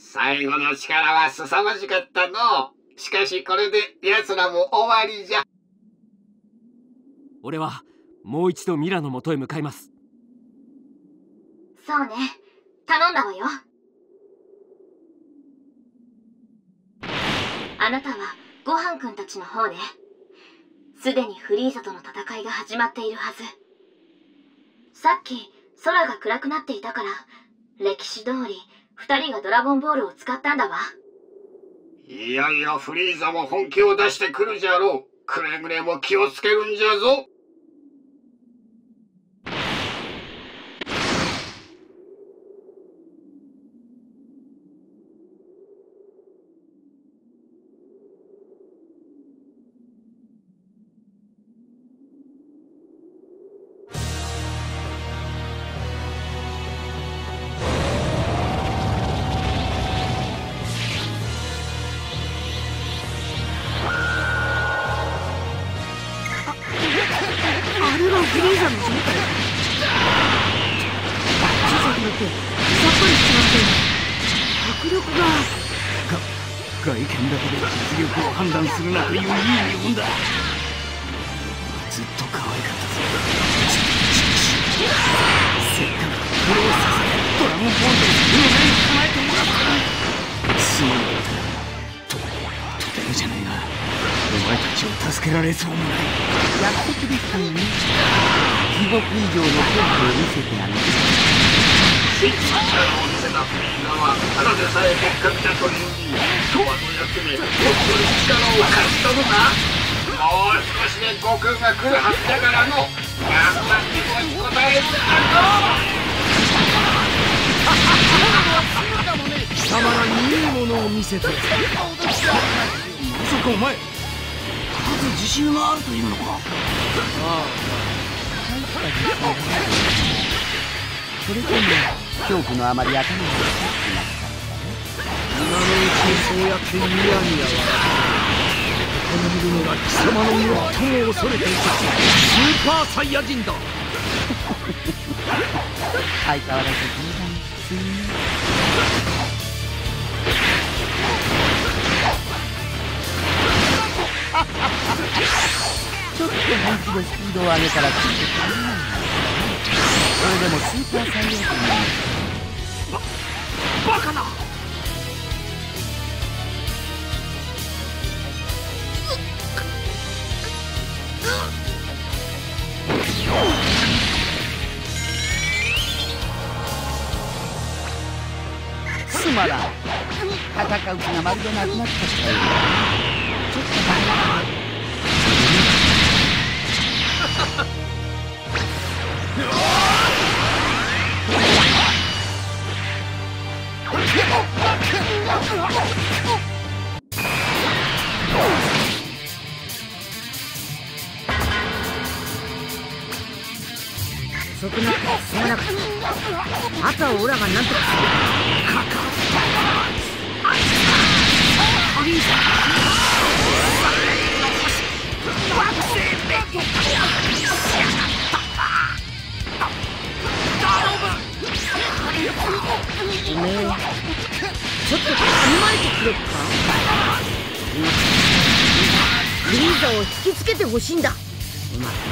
最後の力は凄まじかったの。しかしこれで奴らも終わりじゃ。 俺はもう一度ミラの元へ向かいます。 そうね、頼んだわよ。あなたはごはんくんたちの方ね。すでにフリーザとの戦いが始まっているはず。さっき空が暗くなっていたから、歴史通り2人がドラゴンボールを使ったんだわ。 いよいよフリーザも本気を出してくるじゃろう。くれぐれも気をつけるんじゃぞ。 フリーザの正体。小さくなってさっぱりしちまって迫力が。 外見だけで実力を判断するなといういい日本だ。ずっと可愛かったぞ。せっかく苦労させてドラゴンボールで夢を叶えてもらったのにすまなかった。とてもじゃないがお前たちを助けられそうもない。 約束ですからね。地獄以上の根拠を見せてあげる。 真実の力を見せたフリーザはただでさえ別格だというに、とわのやつめ、本当に力を感じ取るな。もう少しで悟空が来るはずだからの。頑張ってこに答えるんだぞ。 貴様らにいいものを見せて。まさかお前数自信があるというのか。 ああ、それとも恐怖のあまり頭が痛くなった今のうちにそうやってニヤニヤ笑ってここにいるのが貴様の最も恐れていたスーパーサイヤ人だ。 相変わらず冗談するね。ちょっと本気でスピードを上げたらついて足りないんだよね。それでもスーパーサイヤ人なんだ。 バカな。 つまらん。戦う気がまるでなくなっちゃったよ。ちょっと待って。遅くなってすまなかった。あとはオラがなんとかする。おめえちょっと考えてくれっか。フリーザを引きつけてほしいんだ。うまく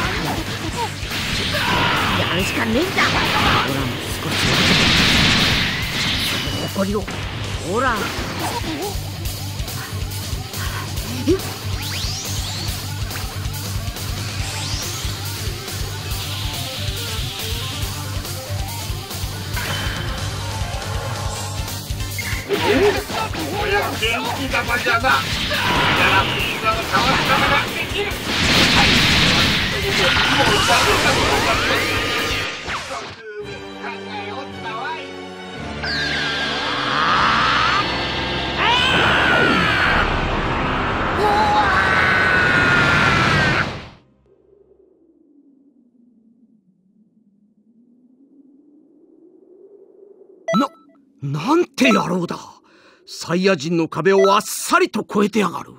やるしかねえんだ。オラも少しその誇りを。オラおや元気玉じゃな。だからフリーザを倒すことができる。 なんて野郎だ。サイヤ人の壁をあっさりと越えてやがる。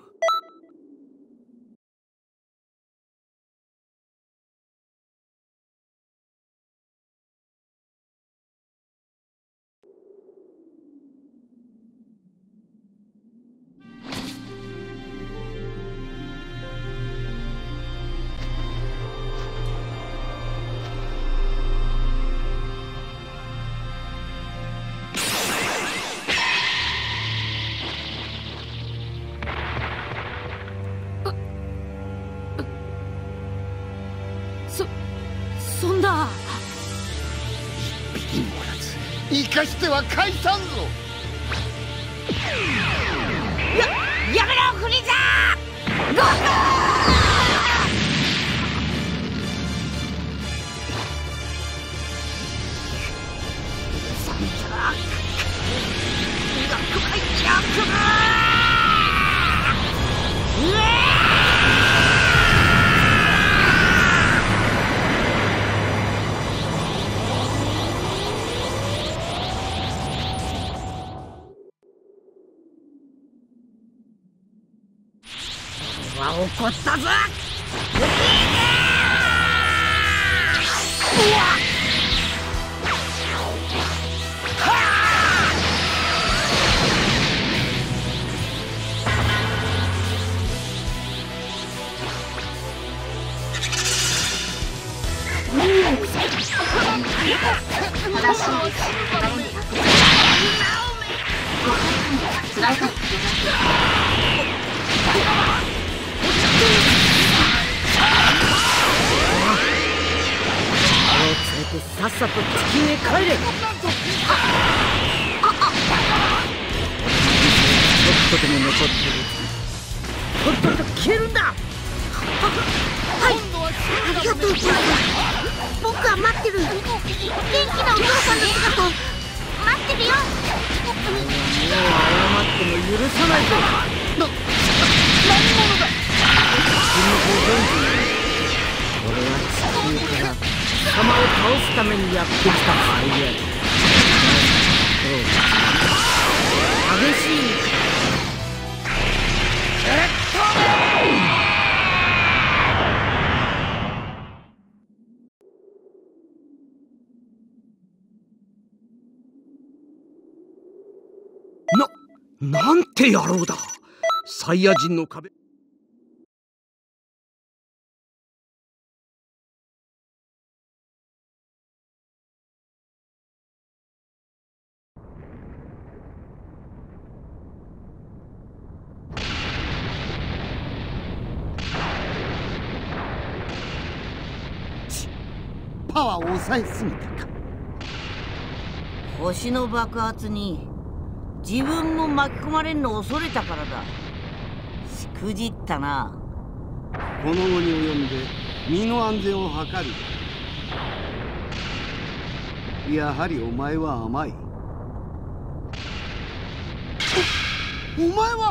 そんな。 一匹もおらず生かしては返さんぞ。 やめろフリーザー。ゴー怒ったぞ。さっさと地球へ帰れ。ちょっとでも残ってる。とっとと消えるんだ。はい、ありがとう。僕は待ってる。元気なお父さんの姿待ってるよ。もう謝っても許さないぞ。何者だ。君のご存知。俺は地球から貴様を倒すためにやってきたサイヤ人。激しいなんて野郎だ。サイヤ人の壁。 パワーを抑えすぎたか。 星の爆発に自分も巻き込まれるのを恐れたからだ。しくじったな。 この後に及んで身の安全を図る。やはりお前は甘い。お前は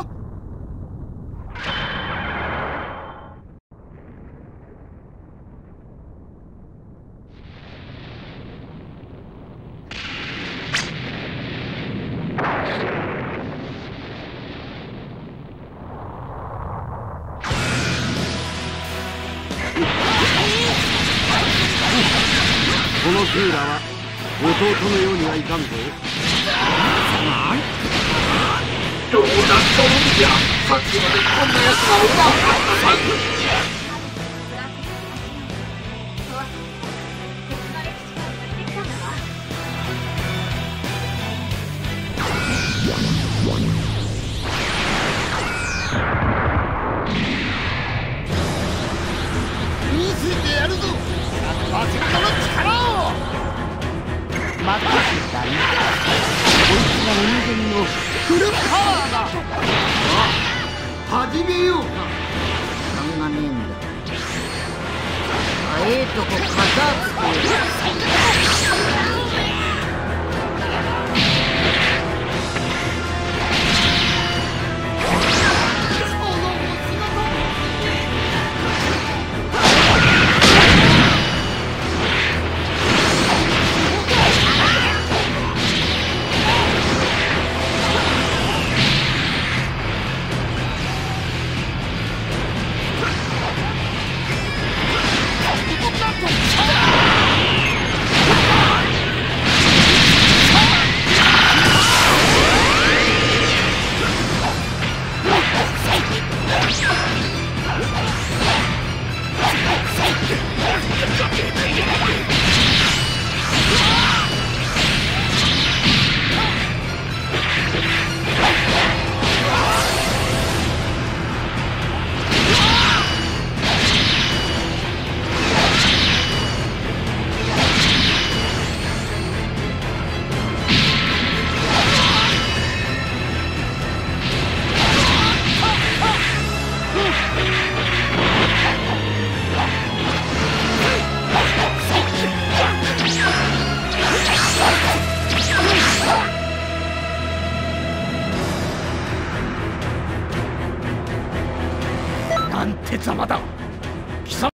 このクーラーは弟のようにはいかんぞ。 どうだったんじゃ。さっきまでこんなやつがおらんかったさ。 見せてやるぞ。100%の力を。 任せたな。 こいつが鬼軍のフルパワーだ。始めようか。 時間がねえんだ。ええとこ片付け。 あなんてざまだ。貴様